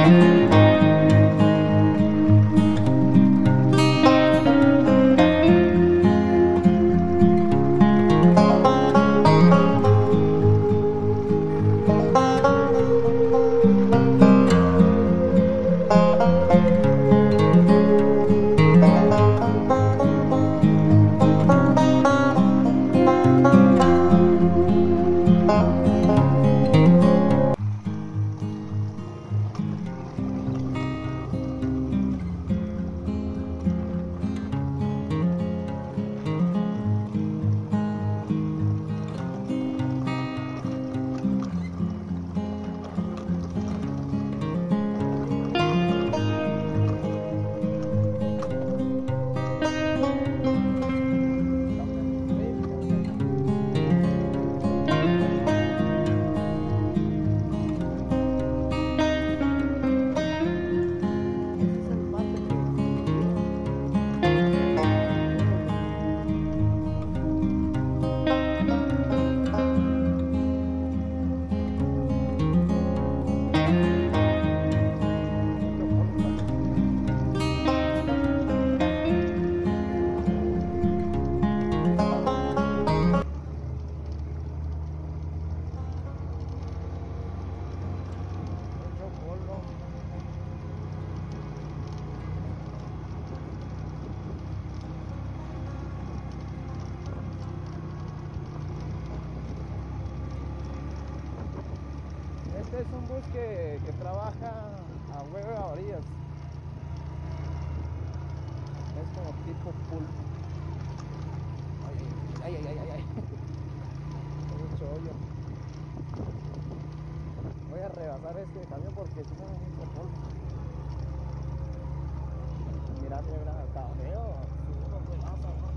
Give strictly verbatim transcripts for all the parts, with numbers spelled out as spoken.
Este es un bus que, que trabaja a huevo a orillas. Es como tipo pool. Ay, ay, ay, ay, ay. Hay mucho hoyo. Voy a rebasar este camión porque si no me mucho polvo. Mirá, mira, está feo. Si uno rebasa, ¿no?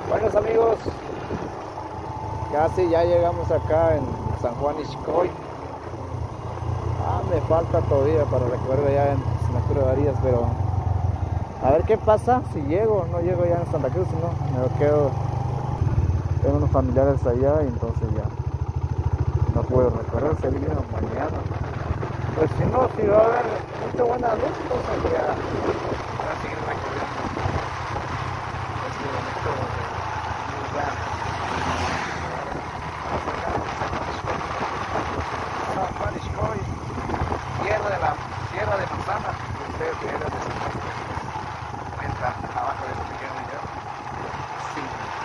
Buenos amigos, casi ya llegamos acá en San Juan Ixcoy. Ah, me falta todavía para recorrer allá en Santa Cruz de Varillas, pero a ver qué pasa si llego. No llego ya en Santa Cruz, no, me quedo. Tengo unos familiares allá y entonces ya no puedo recorrer. Se viene mañana. Pues si no, si va a haber mucha buena luz, entonces ya voy a seguir recorriendo. Este bonito lugar. San Juan Ixcoy, tierra de la tierra de manzana. Ustedes vienen de San Juan. Entra abajo de este pequeño video. Sí.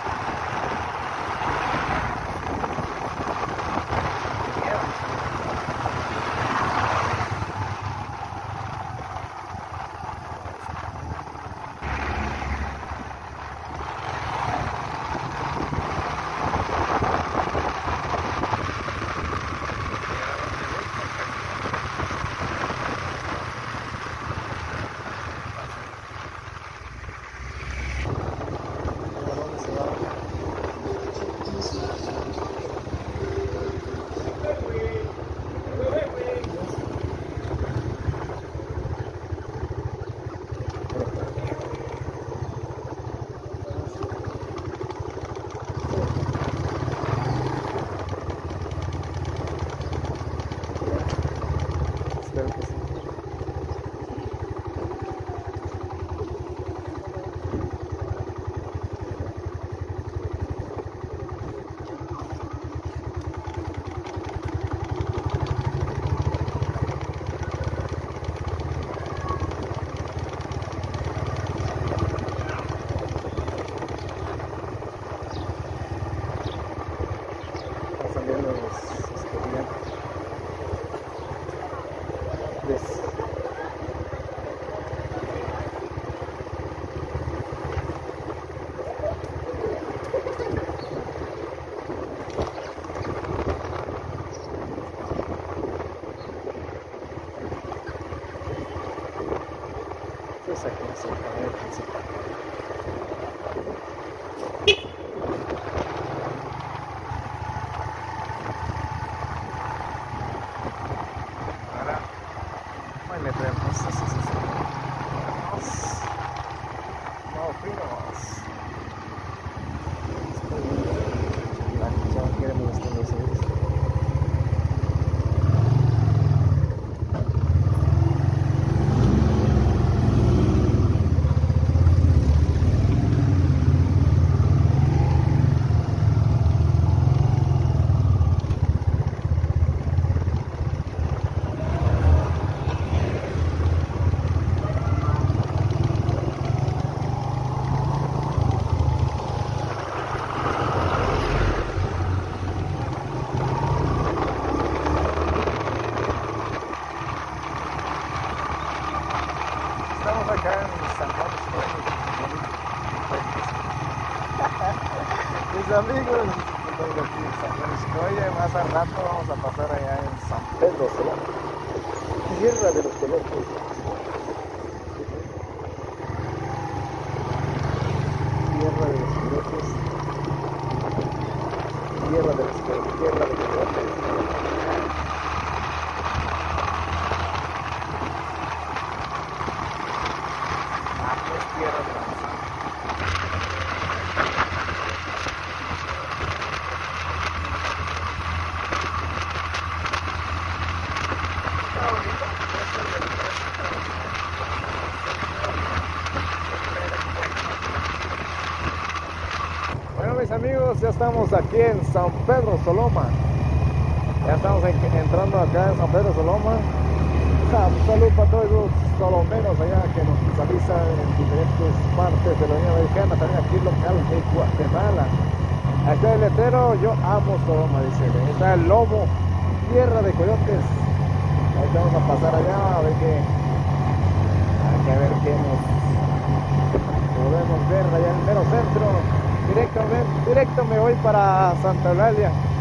Espero que sí. Pasan bien los estudiantes. Yes. Pues aquí es el camino principal. Ahora, ahí le traemos así, así, así. Vamos. No, fuimos. Aquí ya queremos estar los seis. Estamos acá en San Juan Ixcoy. Mis amigos, estamos aquí en San Juan Ixcoy. Más al rato vamos a pasar allá en San Pedro Soloma, tierra de los pelotos. Tierra de los pelotos. Tierra de los pelotos. Tierra de los pelotos. Tierra de la manzana. Está bonito. Bueno, mis amigos, ya estamos aquí en San Pedro Soloma. Ya estamos en, entrando acá en San Pedro Soloma. Un saludo para todos los solomenos allá que nos visualizan en diferentes partes de la Unión Americana, también aquí local de Guatemala. Acá el letrero, yo amo Soloma, dice. Está el lobo, tierra de coyotes. Ahí vamos a pasar allá a ver qué, a ver qué nos podemos ver allá en el mero centro. Directo, directo me voy para Santa Eulalia.